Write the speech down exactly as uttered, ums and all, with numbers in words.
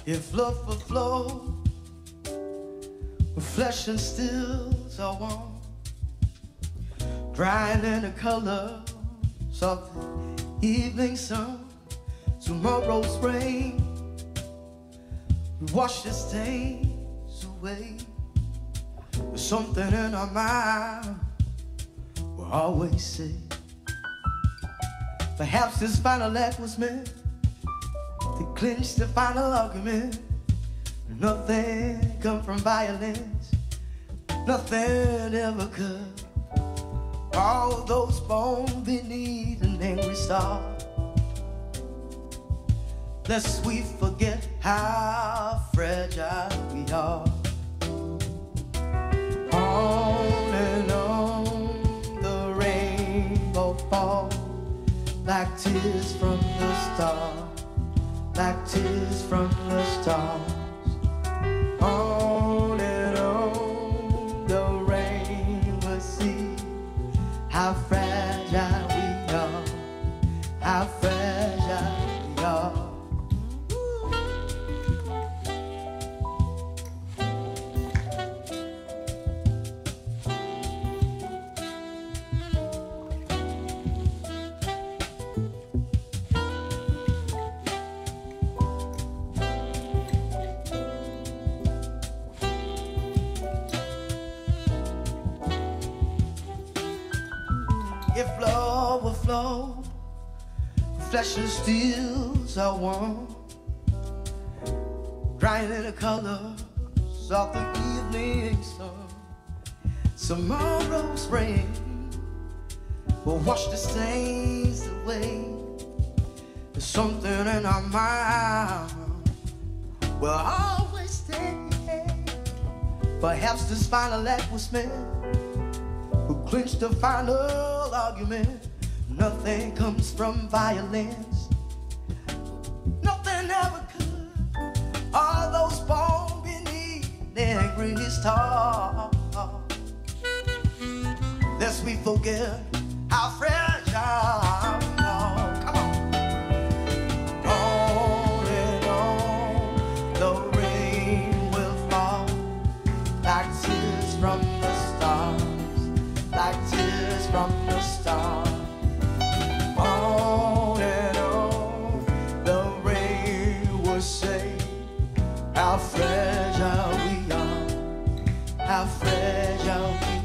If love will flow with flesh and steel so warm, drying in the colors of the evening sun, tomorrow's rain will wash the stains away. There's something in our mind we'll always say. Perhaps this final act was meant to clinch the final argument. Nothing come from violence, nothing ever could. All those born beneath an angry star, lest we forget how fragile we are. On and on the rainbow falls like tears from the stars, like tears from the stars. On and on the rain will see how fragile we are, how fragile we are. If love will flow, flesh and steel's are warm, drying in the colors of the evening sun. Tomorrow's rain will wash the stains away. There's something in our mind will always stay. Perhaps this final act was meant who clinched the final argument. Nothing comes from violence, nothing ever could. All those born beneath the angry star, lest we forget how fragile we are. Come on. On and on the rain will fall like tears from the stars, like tears from the stars. On and on the rain will say how fragile we are, how fragile we are.